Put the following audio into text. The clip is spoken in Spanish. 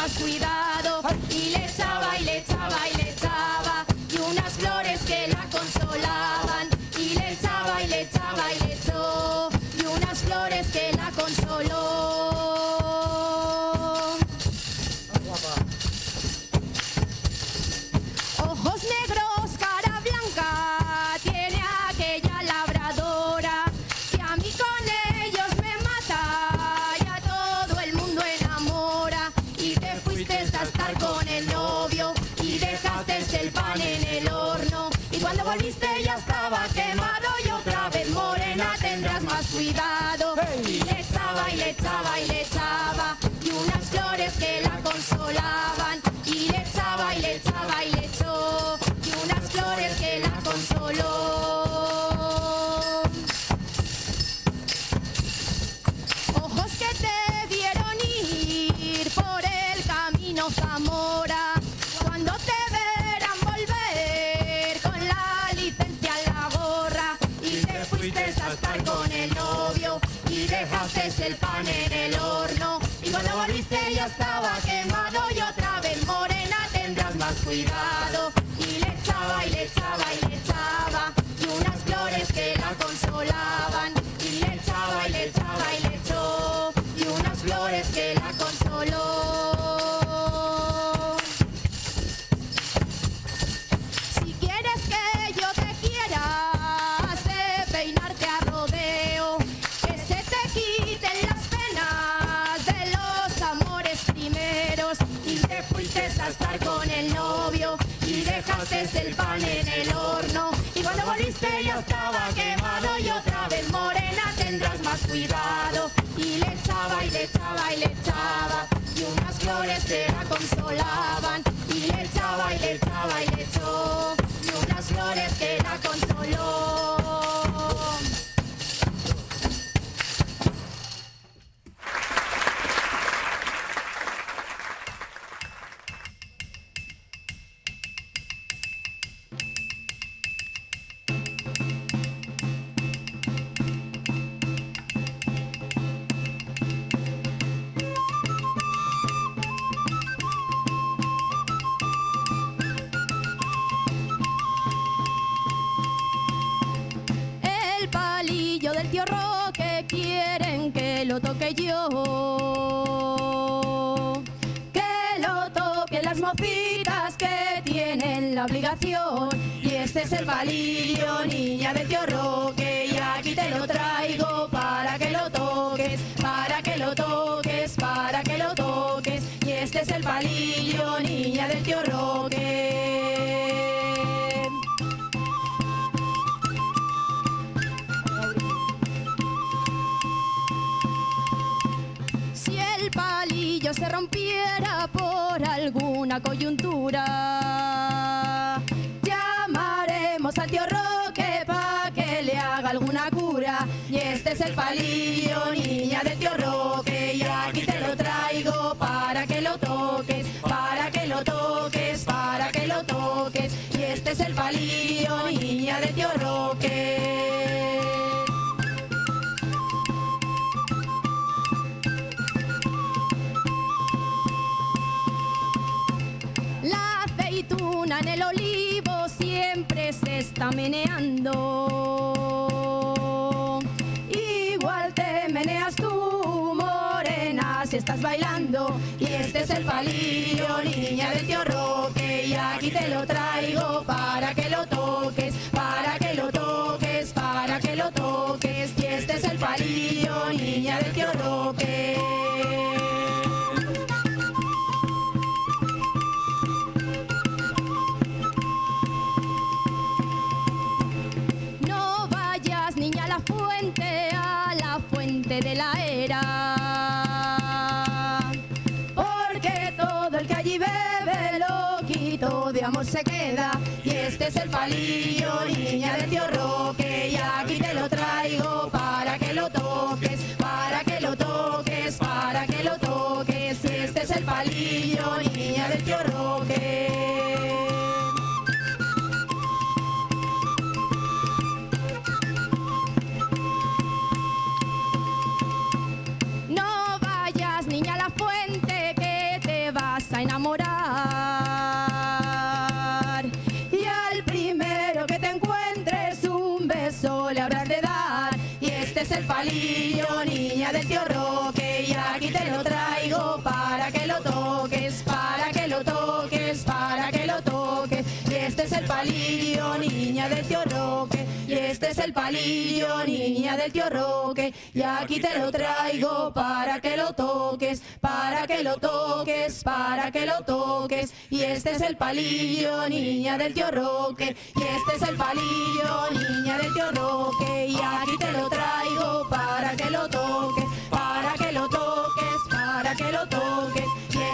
más cuidado. Y le echaba, y le echaba, y le echaba, y unas flores que la consolaban. Y le echaba, y le echaba, y le echó, y unas flores que la consoló. Ojos negros, cara blanca, tiene aquella labradora, que a mí con ellos me mata y a todo el mundo enamora. Y te fuiste a estar con el novio y dejaste el pan en el horno, y cuando volviste ya estaba quemado, y otra vez morena tendrás más cuidado. Y le echaba, y le echaba, y le echaba, y unas flores que la consolaban. Y le echaba, y le echaba, y le echó, y unas flores que la consoló. Ojos que te vieron ir por el camino Zamora, cuando te verán volver con la licencia en la gorra. Y te fuiste a estar con el novio y dejaste el pan en el horno, y cuando volviste ya estaba quemado, y otra vez morena tendrás más cuidado. Y le echaba, y le echaba, y le echaba, y unas flores que la consolaban. Y le echaba, y le echaba, y le echó, y unas flores que la consoló. Si quieres que yo te quiera, has de peinarte a rodeo, que se te quiten las penas de los amores primeros. Y te fuiste a estar con el novio y dejaste el pan en el horno, y cuando volviste ya estaba quemado, y otra vez morena tendrás más cuidado. Y le echaba, y le echaba, y le echaba, y unas flores que la consolaban. Y le echaba, y le echaba, y le echó, y unas flores que la consoló. El palillo del tío Roque quieren que lo toque yo, que lo toquen las mocitas que tienen la obligación. Y este es el palillo, niña del tío Roque, y aquí te lo traigo para que lo toques, para que lo toques, para que lo toques. Y este es el palillo, niña del tío Roque. Si el palillo se rompiera por alguna coyuntura, llamaremos al tío Roque pa' que le haga alguna cura. Y este es el palillo, niña del tío Roque, y aquí te lo traigo para que lo toques, para que lo toques, para que lo toques. Y este es el palillo, niña del tío Roque. La aceituna en el olivo siempre se está meneando, igual te meneas tú, morena, si estás bailando. Y este es el palillo, niña del tío Roque, y aquí te lo traigo para que lo toques, para que lo toques, para que lo toques. Y este es el palillo, niña del tío Roque. No vayas, niña, a la fuente de la era, porque todo el que allí bebe loquito de amor se queda. Y este es el palillo, niña del tío Roque, y aquí te lo traigo para que lo toques, para que lo toques, para que lo toques. Y este es el palillo, niña del tío Roque. a enamorar. Y al primero que te encuentres un beso le habrás de dar. Y este es el palillo, niña del tío Roque, y aquí te lo traigo para que lo toques, para que lo toques, para que lo toques. Y este es el palillo, niña del tío Roque, y este es el palillo, niña del tío Roque, y aquí te lo traigo para que lo toques, para que lo toques, para que lo toques. Y este es el palillo, niña del tío Roque, y este es el palillo, niña del tío Roque, y aquí te lo traigo para que lo toques, para que lo toques, para que lo toques. Y